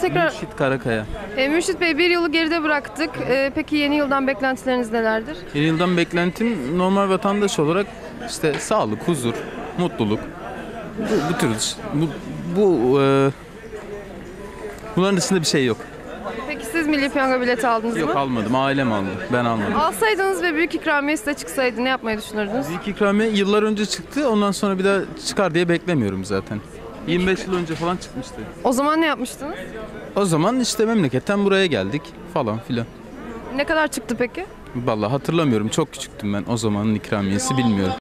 tekrar... Mürşit Karakaya. Mürşit Bey, bir yılı geride bıraktık. Peki yeni yıldan beklentileriniz nelerdir? Yeni yıldan beklentim normal vatandaş olarak işte sağlık, huzur, mutluluk. Bu tür bunların dışında bir şey yok. Peki siz Milli Piyango bileti aldınız Yok, mı? almadım. Ailem aldı. Ben almadım. Alsaydınız ve büyük ikramiye size çıksaydı ne yapmayı düşünürdünüz? İlk ikramiye yıllar önce çıktı. Ondan sonra bir daha çıkar diye beklemiyorum zaten. 25 yıl önce falan çıkmıştı. O zaman ne yapmıştınız? O zaman işte memleketten buraya geldik falan filan. Ne kadar çıktı peki? Vallahi hatırlamıyorum. Çok küçüktüm ben. O zamanın ikramiyesi bilmiyorum.